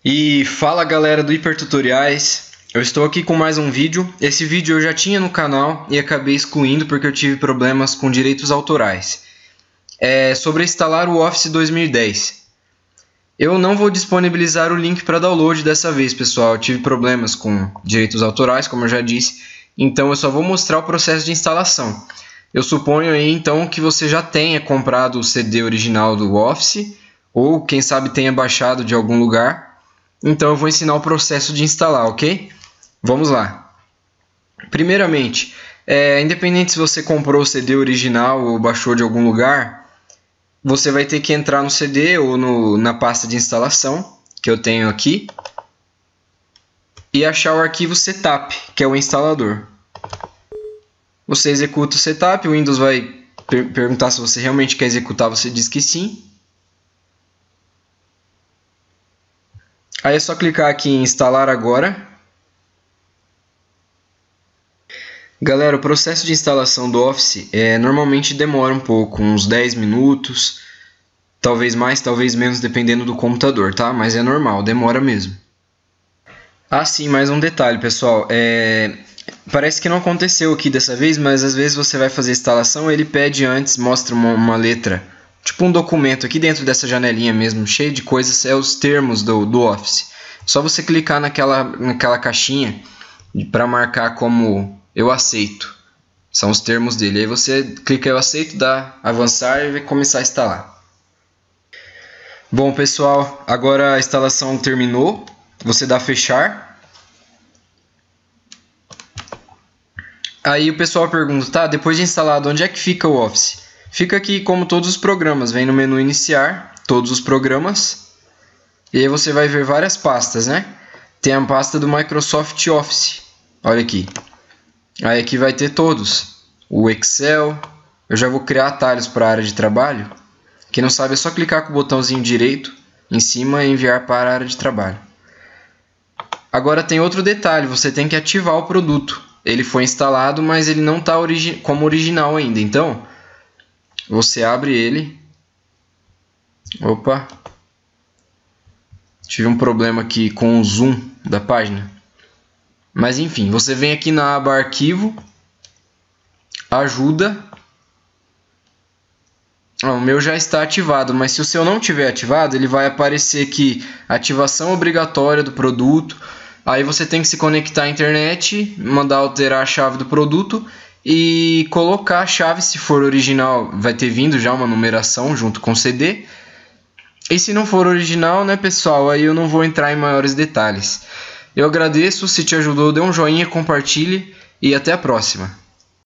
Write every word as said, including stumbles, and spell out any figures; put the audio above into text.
E fala galera do Hipertutoriais, eu estou aqui com mais um vídeo. Esse vídeo eu já tinha no canal e acabei excluindo porque eu tive problemas com direitos autorais. É sobre instalar o Office dois mil e dez. Eu não vou disponibilizar o link para download dessa vez, pessoal. Eu tive problemas com direitos autorais, como eu já disse, então eu só vou mostrar o processo de instalação. Eu suponho aí então que você já tenha comprado o C D original do Office, ou quem sabe tenha baixado de algum lugar. Então eu vou ensinar o processo de instalar, ok? Vamos lá. Primeiramente, é, independente se você comprou o C D original ou baixou de algum lugar, você vai ter que entrar no C D ou no, na pasta de instalação, que eu tenho aqui, e achar o arquivo setup, que é o instalador. Você executa o setup, o Windows vai per perguntar se você realmente quer executar, você diz que sim. Aí é só clicar aqui em instalar agora. Galera, o processo de instalação do Office é, normalmente demora um pouco, uns dez minutos, talvez mais, talvez menos, dependendo do computador, tá? Mas é normal, demora mesmo. Ah, sim, mais um detalhe, pessoal. É... Parece que não aconteceu aqui dessa vez, mas às vezes você vai fazer a instalação, ele pede antes, mostra uma, uma letra, tipo um documento aqui dentro dessa janelinha mesmo, cheio de coisas, é os termos do, do Office. Só você clicar naquela, naquela caixinha para marcar como eu aceito. São os termos dele. Aí você clica eu aceito, dá avançar e vai começar a instalar. Bom, pessoal, agora a instalação terminou. Você dá fechar. Aí o pessoal pergunta, tá, depois de instalado, onde é que fica o Office? Fica aqui como todos os programas, vem no menu iniciar, todos os programas, e aí você vai ver várias pastas, né? Tem a pasta do Microsoft Office, olha aqui. Aí aqui vai ter todos, o Excel, eu já vou criar atalhos para a área de trabalho. Quem não sabe é só clicar com o botãozinho direito em cima e enviar para a área de trabalho. Agora tem outro detalhe, você tem que ativar o produto. Ele foi instalado, mas ele não está origi- como original ainda, então você abre ele. Opa! Tive um problema aqui com o zoom da página. Mas enfim, você vem aqui na aba Arquivo, Ajuda. Ah, o meu já está ativado, mas se o seu não tiver ativado, ele vai aparecer aqui ativação obrigatória do produto. Aí você tem que se conectar à internet, mandar alterar a chave do produto e colocar a chave, se for original, vai ter vindo já uma numeração junto com o C D. E se não for original, né, pessoal, aí eu não vou entrar em maiores detalhes. Eu agradeço, se te ajudou, dê um joinha, compartilhe e até a próxima.